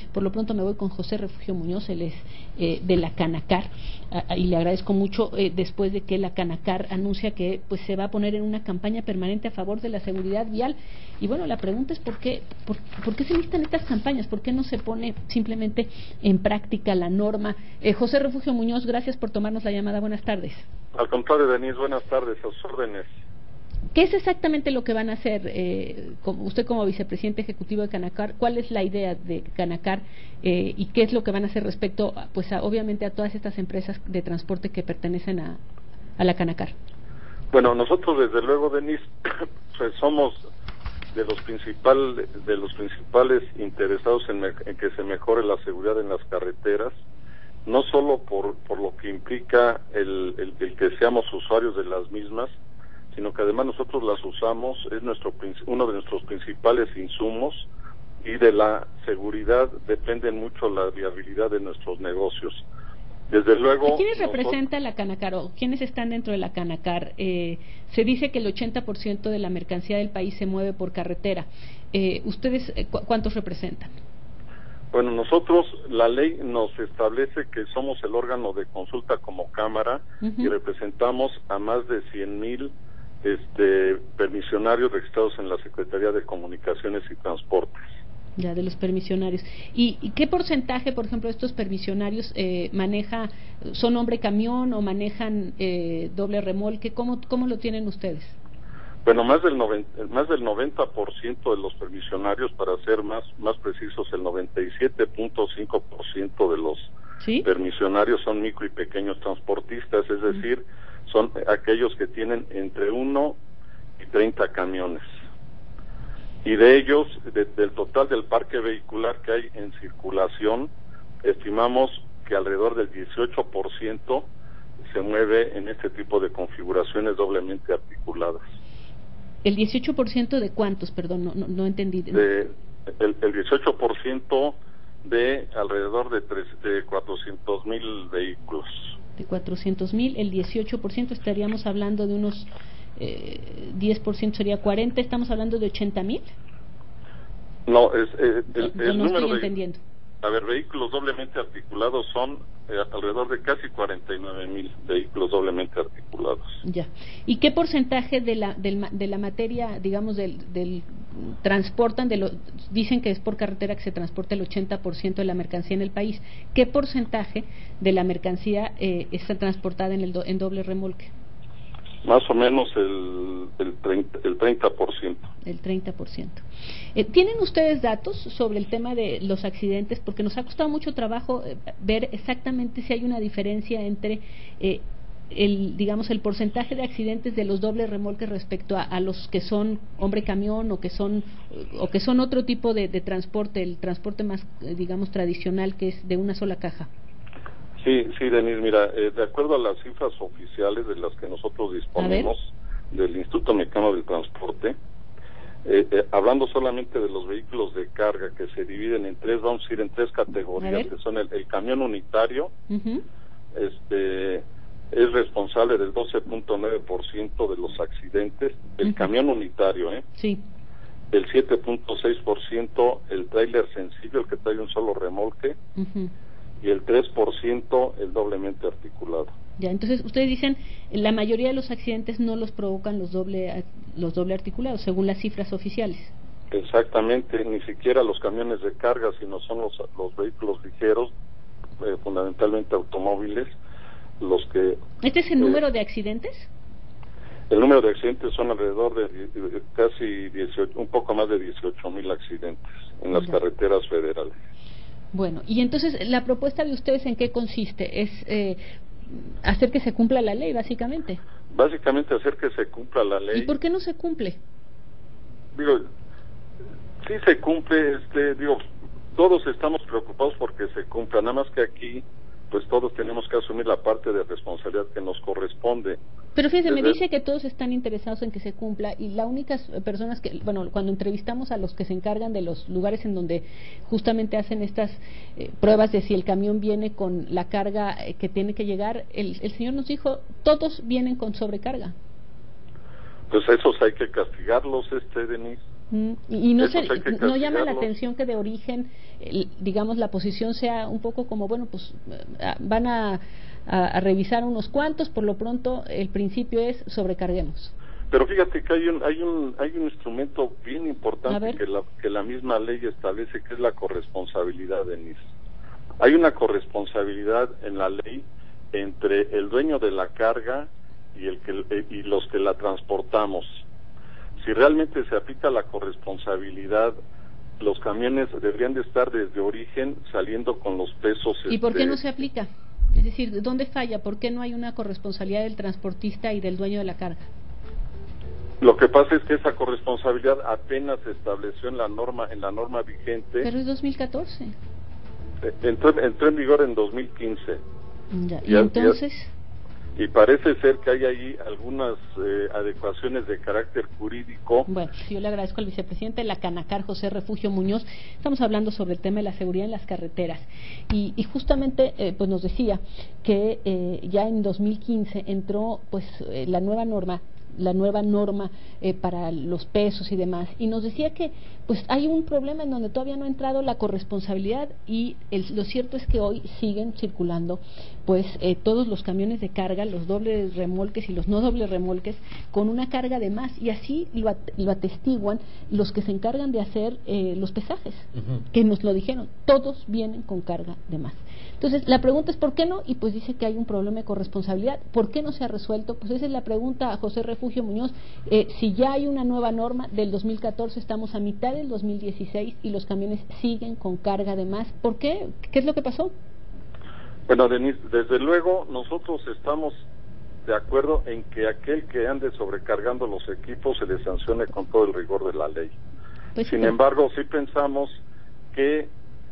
Por lo pronto me voy con José Refugio Muñoz, él es de la Canacar, y le agradezco mucho después de que la Canacar anuncia que pues se va a poner en una campaña permanente a favor de la seguridad vial. Y bueno, la pregunta es ¿por qué se necesitan estas campañas? ¿Por qué no se pone simplemente en práctica la norma? José Refugio Muñoz, gracias por tomarnos la llamada. Buenas tardes. Al contrario, Denise, buenas tardes, a sus órdenes. ¿Qué es exactamente lo que van a hacer usted como vicepresidente ejecutivo de Canacar? ¿Cuál es la idea de Canacar y qué es lo que van a hacer respecto, obviamente a todas estas empresas de transporte que pertenecen a la Canacar? Bueno, nosotros desde luego, Denise, pues somos de los principales interesados en que se mejore la seguridad en las carreteras, no solo por lo que implica el que seamos usuarios de las mismas, sino que además nosotros las usamos, es uno de nuestros principales insumos, y de la seguridad depende mucho la viabilidad de nuestros negocios. Desde luego... ¿Quiénes representa la Canacar o quiénes están dentro de la Canacar? Se dice que el 80% de la mercancía del país se mueve por carretera. ¿Ustedes cuántos representan? Bueno, nosotros, la ley nos establece que somos el órgano de consulta como Cámara, y representamos a más de 100,000 permisionarios registrados en la Secretaría de Comunicaciones y Transportes. Ya, de los permisionarios. ¿Y qué porcentaje, por ejemplo, de estos permisionarios son hombre camión o manejan doble remolque? ¿Cómo lo tienen ustedes? Bueno, más del 90% de los permisionarios, para ser más precisos, el 97.5% de los permisionarios son micro y pequeños transportistas, es decir, son aquellos que tienen entre 1 y 30 camiones. Y de ellos, del total del parque vehicular que hay en circulación, estimamos que alrededor del 18% se mueve en este tipo de configuraciones doblemente articuladas. ¿El 18% de cuántos? Perdón, no entendí. El 18% de alrededor de 400,000 vehículos. De 400,000, el 18%, estaríamos hablando de unos 10% sería 40, estamos hablando de 80,000. No, el no número estoy entendiendo. Vehículos doblemente articulados son alrededor de casi 49,000 vehículos doblemente articulados. Ya. ¿Y qué porcentaje de la materia, digamos, del transportan, dicen que es por carretera que se transporta el 80% de la mercancía en el país? ¿Qué porcentaje de la mercancía está transportada en doble remolque? Más o menos el 30%. El 30%. ¿Tienen ustedes datos sobre el tema de los accidentes? Porque nos ha costado mucho trabajo ver exactamente si hay una diferencia entre el porcentaje de accidentes de los dobles remolques respecto a los que son hombre camión o que son otro tipo de transporte, el transporte más tradicional, que es de una sola caja. Sí, Denise, mira, de acuerdo a las cifras oficiales de las que nosotros disponemos del Instituto Mexicano del Transporte, hablando solamente de los vehículos de carga, que se dividen en tres, vamos a ir en tres categorías, que son el camión unitario, es responsable del 12.9% de los accidentes, el camión unitario, sí, el 7.6% el tráiler sencillo, el que trae un solo remolque, y el 3% el doblemente articulado. Ya, entonces ustedes dicen la mayoría de los accidentes no los provocan los doble articulados, según las cifras oficiales. Exactamente, ni siquiera los camiones de carga, sino son los vehículos ligeros, fundamentalmente automóviles, los que... ¿Este es el número de accidentes? El número de accidentes son alrededor de casi 18, un poco más de 18,000 accidentes en las carreteras federales. Bueno, y entonces, ¿la propuesta de ustedes en qué consiste? ¿Es hacer que se cumpla la ley, básicamente? Básicamente hacer que se cumpla la ley. ¿Y por qué no se cumple? Sí se cumple, todos estamos preocupados porque se cumpla, nada más que aquí, pues todos tenemos que asumir la parte de responsabilidad que nos corresponde. Pero fíjense, me dice que todos están interesados en que se cumpla, y las únicas personas que, cuando entrevistamos a los que se encargan de los lugares en donde justamente hacen estas pruebas de si el camión viene con la carga que tiene que llegar, el señor nos dijo, todos vienen con sobrecarga. Pues esos hay que castigarlos, Denise. Y no, no llama la atención que de origen, digamos, la posición sea un poco como, bueno, pues van a revisar unos cuantos, por lo pronto el principio es sobrecarguemos. Pero fíjate que hay un instrumento bien importante que la misma ley establece, que es la corresponsabilidad, Denise. Hay una corresponsabilidad en la ley entre el dueño de la carga y los que la transportamos. Si realmente se aplica la corresponsabilidad, los camiones deberían de estar desde origen saliendo con los pesos. ¿Y por qué no se aplica? Es decir, ¿dónde falla? ¿Por qué no hay una corresponsabilidad del transportista y del dueño de la carga? Lo que pasa es que esa corresponsabilidad apenas se estableció en la norma vigente. Pero es 2014. Entró en vigor en 2015. Ya. ¿Y entonces? Y parece ser que hay ahí algunas adecuaciones de carácter jurídico. Bueno, yo le agradezco al vicepresidente de la Canacar, José Refugio Muñoz. Estamos hablando sobre el tema de la seguridad en las carreteras. Y justamente pues nos decía que ya en 2015 entró pues la nueva norma para los pesos y demás, y nos decía que pues hay un problema en donde todavía no ha entrado la corresponsabilidad, y lo cierto es que hoy siguen circulando pues todos los camiones de carga, los dobles remolques y los no dobles remolques, con una carga de más, y así lo atestiguan los que se encargan de hacer los pesajes, que nos lo dijeron, todos vienen con carga de más. Entonces la pregunta es ¿por qué no? Y pues dice que hay un problema de corresponsabilidad. ¿Por qué no se ha resuelto? Pues esa es la pregunta a José Refugio Muñoz. Si ya hay una nueva norma del 2014, estamos a mitad del 2016 y los camiones siguen con carga de más. ¿Por qué? ¿Qué es lo que pasó? Bueno, Denise, desde luego nosotros estamos de acuerdo en que aquel que ande sobrecargando los equipos se le sancione con todo el rigor de la ley. Pues Sin embargo, sí pensamos que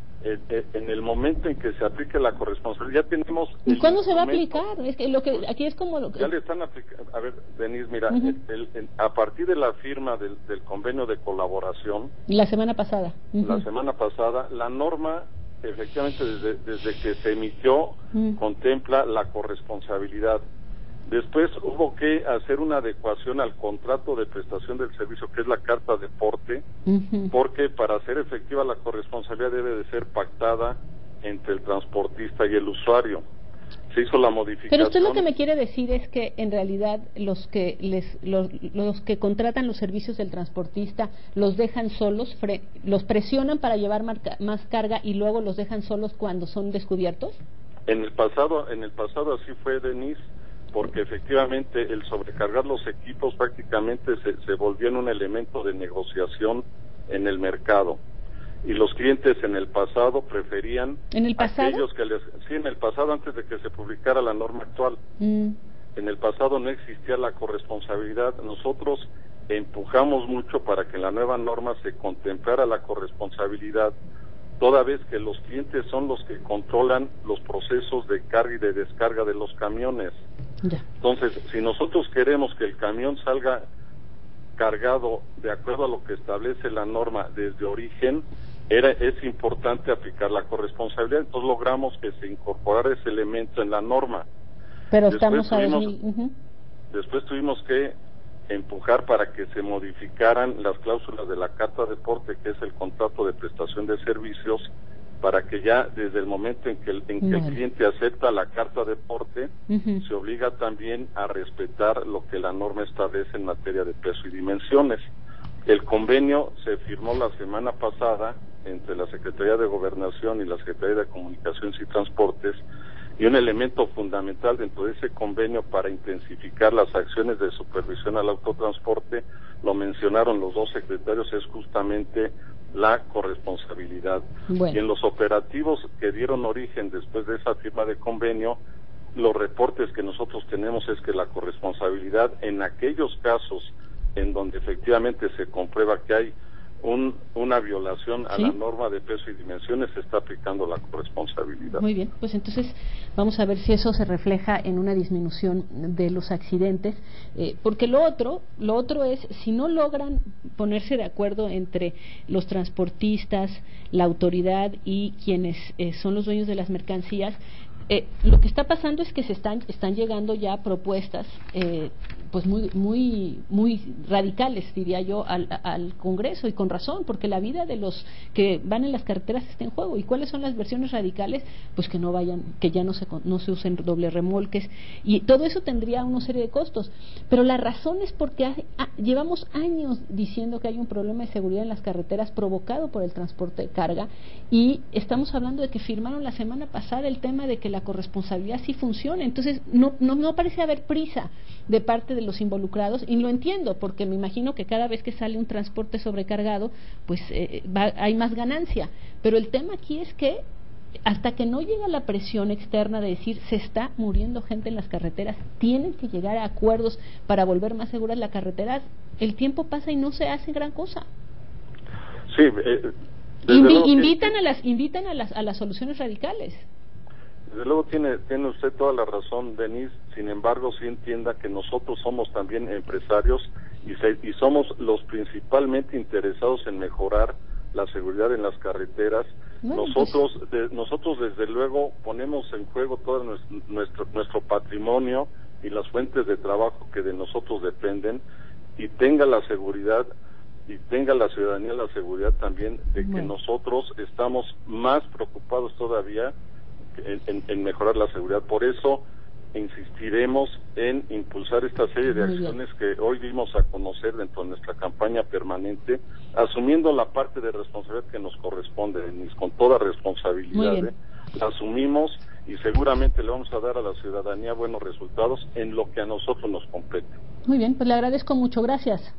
en el momento en que se aplique la corresponsabilidad tenemos... ¿Y cuándo se va a aplicar? Es que aquí es como... Ya le están aplicando... A ver, Denise, mira, a partir de la firma del convenio de colaboración... La semana pasada. La semana pasada, la norma, efectivamente, desde que se emitió, contempla la corresponsabilidad. Después hubo que hacer una adecuación al contrato de prestación del servicio, que es la carta de porte, porque para hacer efectiva la corresponsabilidad debe de ser pactada entre el transportista y el usuario. Se hizo la modificación. Pero usted lo que me quiere decir es que en realidad los que contratan los servicios del transportista los dejan solos, los presionan para llevar más carga y luego los dejan solos cuando son descubiertos. En el pasado así fue, Denise, porque efectivamente el sobrecargar los equipos prácticamente se volvió en un elemento de negociación en el mercado, y los clientes en el pasado preferían ¿En el pasado? Sí, en el pasado, antes de que se publicara la norma actual. En el pasado no existía la corresponsabilidad. Nosotros empujamos mucho para que en la nueva norma se contemplara la corresponsabilidad, toda vez que los clientes son los que controlan los procesos de carga y de descarga de los camiones. Ya. Entonces, si nosotros queremos que el camión salga cargado de acuerdo a lo que establece la norma desde origen, es importante aplicar la corresponsabilidad. Entonces logramos que se incorporara ese elemento en la norma. Pero después después tuvimos que empujar para que se modificaran las cláusulas de la carta de porte, que es el contrato de prestación de servicios, para que ya desde el momento en que el cliente acepta la carta de porte, se obliga también a respetar lo que la norma establece en materia de peso y dimensiones. El convenio se firmó la semana pasada entre la Secretaría de Gobernación y la Secretaría de Comunicaciones y Transportes, y un elemento fundamental dentro de ese convenio para intensificar las acciones de supervisión al autotransporte, lo mencionaron los dos secretarios, es justamente la corresponsabilidad. Bueno. Y en los operativos que dieron origen después de esa firma de convenio, los reportes que nosotros tenemos es que la corresponsabilidad en aquellos casos en donde efectivamente se comprueba que hay una violación a la norma de peso y dimensiones, se está aplicando la corresponsabilidad. Muy bien, pues entonces vamos a ver si eso se refleja en una disminución de los accidentes, porque lo otro es, si no logran ponerse de acuerdo entre los transportistas, la autoridad y quienes son los dueños de las mercancías, Lo que está pasando es que están llegando ya propuestas pues muy radicales, diría yo, al Congreso, y con razón, porque la vida de los que van en las carreteras está en juego. ¿Y cuáles son las versiones radicales? Pues que no vayan, que ya no se usen doble remolques, y todo eso tendría una serie de costos. Pero la razón es porque llevamos años diciendo que hay un problema de seguridad en las carreteras provocado por el transporte de carga, y estamos hablando de que firmaron la semana pasada el tema de que la corresponsabilidad sí funcione. Entonces no parece haber prisa de parte de los involucrados, y lo entiendo, porque me imagino que cada vez que sale un transporte sobrecargado, pues hay más ganancia. Pero el tema aquí es que hasta que no llega la presión externa de decir se está muriendo gente en las carreteras, tienen que llegar a acuerdos para volver más seguras las carreteras, el tiempo pasa y no se hace gran cosa. Sí, invitan a las soluciones radicales. Desde luego tiene usted toda la razón, Denise. Sin embargo, sí entienda que nosotros somos también empresarios y somos los principalmente interesados en mejorar la seguridad en las carreteras. Bueno, nosotros desde luego ponemos en juego todo nuestro patrimonio y las fuentes de trabajo que de nosotros dependen, y tenga la seguridad y tenga la ciudadanía la seguridad también de que nosotros estamos más preocupados todavía en mejorar la seguridad. Por eso insistiremos en impulsar esta serie de acciones que hoy dimos a conocer dentro de nuestra campaña permanente, asumiendo la parte de responsabilidad que nos corresponde, Denise, con toda responsabilidad. La asumimos y seguramente le vamos a dar a la ciudadanía buenos resultados en lo que a nosotros nos compete. Muy bien, pues le agradezco mucho, gracias.